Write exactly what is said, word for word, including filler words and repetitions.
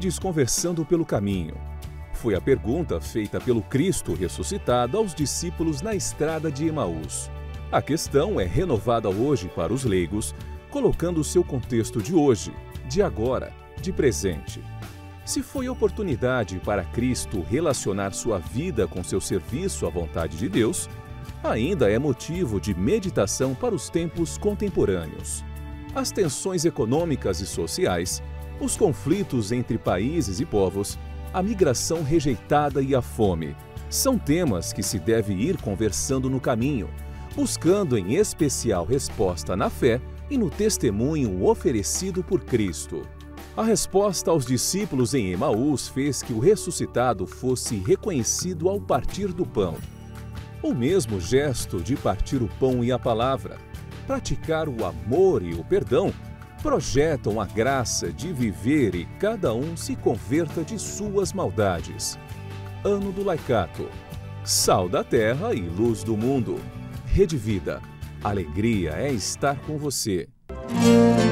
tendes conversando pelo caminho? Foi a pergunta feita pelo Cristo ressuscitado aos discípulos na estrada de Emaús. A questão é renovada hoje para os leigos, colocando o seu contexto de hoje, de agora, de presente. Se foi oportunidade para Cristo relacionar sua vida com seu serviço à vontade de Deus, ainda é motivo de meditação para os tempos contemporâneos. As tensões econômicas e sociais, os conflitos entre países e povos, a migração rejeitada e a fome, são temas que se deve ir conversando no caminho, buscando em especial resposta na fé e no testemunho oferecido por Cristo. A resposta aos discípulos em Emaús fez que o ressuscitado fosse reconhecido ao partir do pão. O mesmo gesto de partir o pão e a palavra, praticar o amor e o perdão, projetam a graça de viver e cada um se converta de suas maldades. Ano do Laicato. Sal da terra e luz do mundo. Rede Vida. Alegria é estar com você.